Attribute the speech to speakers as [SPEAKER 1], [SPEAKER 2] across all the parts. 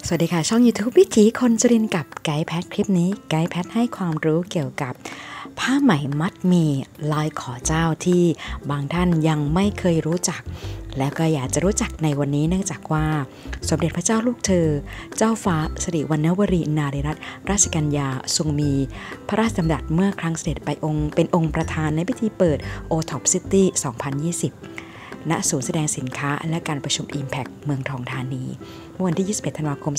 [SPEAKER 1] สวัสดีค่ะช่อง YouTube วิถีคนสุรินทร์กับไกด์แพทคลิปนี้ไกด์แพทให้ความรู้เกี่ยวกับผ้าไหมมัดหมี่ลายขอเจ้าที่บางท่านยังไม่เคยรู้จักแล้วก็อยากจะรู้จักในวันนี้เนื่องจากว่าสมเด็จพระเจ้าลูกเธอเจ้าฟ้าสิริวัณวรีนารีรัตนราชกัญญาทรงมีพระราชดำรัสเมื่อครั้งเสด็จไปเป็นองค์ประธานในพิธีเปิด OTOP City 2020 ณ ศูนย์แสดงสินค้าและการประชุม Impact เมืองทองธานีวันที่ 21 ธันวาคม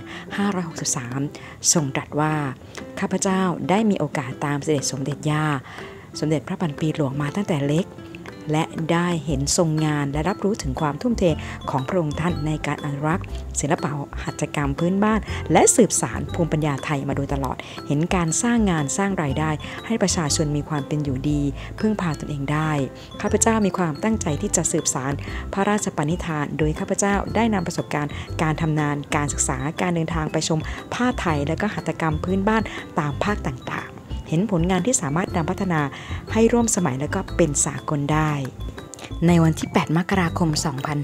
[SPEAKER 1] 2563 ทรงตรัสว่าข้าพเจ้าได้มีโอกาสตามเสด็จสมเด็จย่าสมเด็จพระพันปีหลวงมาตั้งแต่เล็กและได้เห็นทรงงานและรับรู้ถึงความทุ่มเทของพระองค์ท่านในการอนุรักษ์ศิลปะหัตถกรรมพื้นบ้านและสืบสานภูมิปัญญาไทยมาโดยตลอดเห็นการสร้างงานสร้างรายได้ให้ประชาชนมีความเป็นอยู่ดีพึ่งพาตนเองได้ข้าพเจ้ามีความตั้งใจที่จะสืบสานพระราชปณิธานโดยข้าพเจ้าได้นำประสบการณ์การทำงานการศึกษาการเดินทางไปชมผ้าไทยและก็หัตถกรรมพื้นบ้านตามภาคต่างๆเห็นผลงานที่สามารถนำพัฒนาให้ร่วมสมัยและก็เป็นสากลได้ในวันที่ 8 มกราคม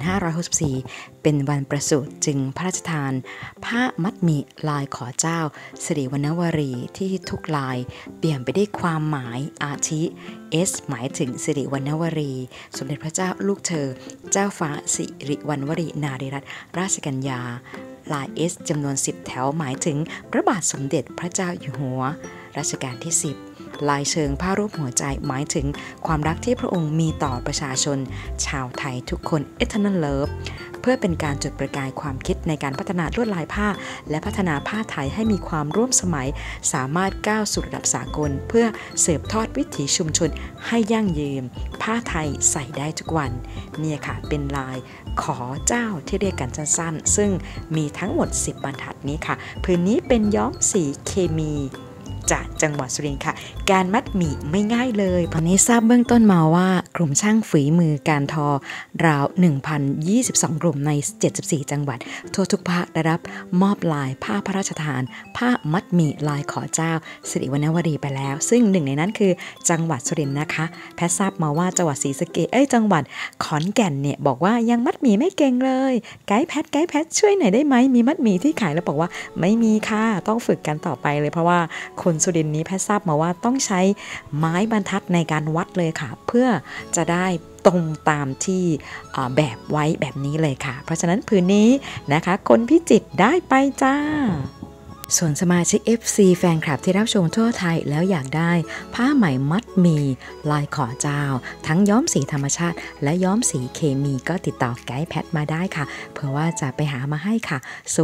[SPEAKER 1] 2564 เป็นวันประสูติจึงพระราชทานผ้ามัดหมี่ลายขอเจ้าสิริวัณวรีที่ทุกลายเปลี่ยนไปด้วยความหมายอาทิ S หมายถึงสิริวัณวรีสมเด็จพระเจ้าลูกเธอเจ้าฟ้าสิริวัณวรีนารีรัตนราชกัญญาลาย S จำนวน 10 แถวหมายถึงพระบาทสมเด็จพระเจ้าอยู่หัวรัชกาลที่ 10ลายเชิงผ้ารูปหัวใจหมายถึงความรักที่พระองค์มีต่อประชาชนชาวไทยทุกคน Eternal Love เพื่อเป็นการจุดประกายความคิดในการพัฒนาลวดลายผ้าและพัฒนาผ้าไทยให้มีความร่วมสมัยสามารถก้าวสู่ระดับสากลเพื่อสืบทอดวิถีชุมชนให้ยั่งยืนผ้าไทยใส่ได้ทุกวันเนี่ยค่ะเป็นลายขอเจ้าที่เรียกกันสั้นๆซึ่งมีทั้งหมด10บรรทัดนี้ค่ะพื้นนี้เป็นย้อมสีเคมีจากจังหวัดสุรินทร์ค่ะการมัดหมี่ไม่ง่ายเลยตอนนี้ทราบเบื้องต้นมาว่ากลุ่มช่างฝีมือการทอราว 1,022 กลุ่มใน 74 จังหวัดทั่วทุกภาคได้รับมอบลายผ้าพระราชทานผ้ามัดหมี่ลายขอเจ้าสิริวัณวรีไปแล้วซึ่งหนึ่งในนั้นคือจังหวัดสุรินทร์นะคะแพทย์ทราบมาว่าจังหวัดศรีสะเกษจังหวัดขอนแก่นเนี่ยบอกว่ายังมัดหมี่ไม่เก่งเลยไกด์แพทช่วยหน่อยได้ไหมมีมัดหมี่ที่ขายแล้วบอกว่าไม่มีค่ะต้องฝึกกันต่อไปเลยเพราะว่าคนสุรินทร์นี้แพทย์ทราบมาว่าต้องใช้ไม้บรรทัดในการวัดเลยค่ะเพื่อจะได้ตรงตามที่แบบไว้แบบนี้เลยค่ะเพราะฉะนั้นผืนนี้นะคะคนพิจิตรได้ไปจ้าส่วนสมาชิก FC แฟนคลับที่รับชมทั่วไทยแล้วอยากได้ผ้าไหมมัดหมี่ลายขอเจ้าทั้งย้อมสีธรรมชาติและย้อมสีเคมีก็ติดต่อไกด์แพทมาได้ค่ะเพื่อว่าจะไปหามาให้ค่ะ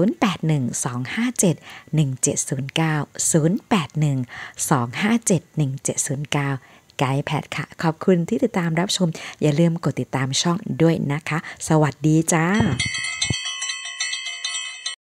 [SPEAKER 1] 0812571709 ไกด์แพทค่ะขอบคุณที่ติดตามรับชมอย่าลืมกดติดตามช่องด้วยนะคะสวัสดีจ้า